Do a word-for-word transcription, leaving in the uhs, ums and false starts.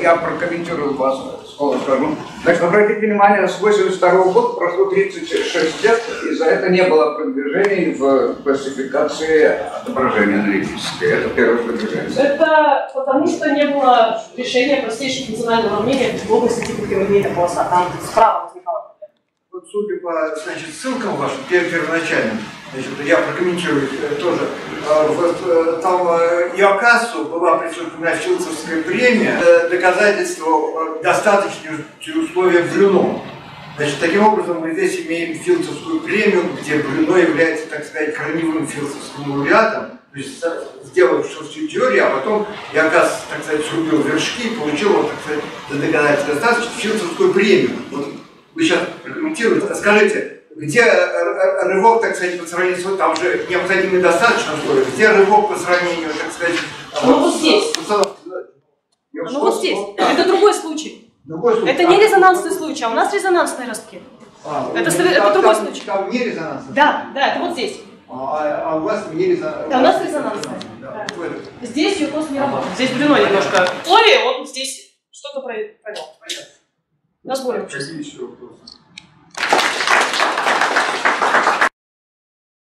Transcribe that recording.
я прокомментирую вас, слово скажу. Значит, обратите внимание, с восемьдесят второго года прошло тридцать шесть лет, и за это не было продвижений в классификации отображения аналитической. Это первое продвижение. Это потому, что не было решения простейших функциональных уравнений в области типа линейного полоса. Там справа возникало. Вот судя по, значит, ссылкам вашим первоначальным, значит, я прокомментирую тоже. Вот там Иокассу была присуждена Филдсовская премия, доказательство достаточности условия Брюно. Значит, таким образом мы здесь имеем Филдсовскую премию, где Брюно является, так сказать, корневым филдсовским лауреатом, то есть сделал всю теорию, а потом Иокасс, так сказать, срубил вершки и получил, вот, так сказать, за доказательство достаточности Филдсовскую премию. Вот вы сейчас прокомментируете, скажите, где рывок, так сказать, по сравнению с... Там же необходимо и достаточно условия. Где рывок по сравнению, так сказать... Ну вот здесь. Ну вот здесь. Это другой случай. Другой случай. Это не резонансный случай, а у нас резонансные ростки. А, это там, это другой там, случай. Там не резонансный. Да, да, это вот здесь. А, а у вас не резонансный. Да, у нас резонансный. Да. Да. Здесь Юкос не работает. Здесь Брюно немножко. Ой, он здесь что-то провел. Разборим. Какие еще вопросы?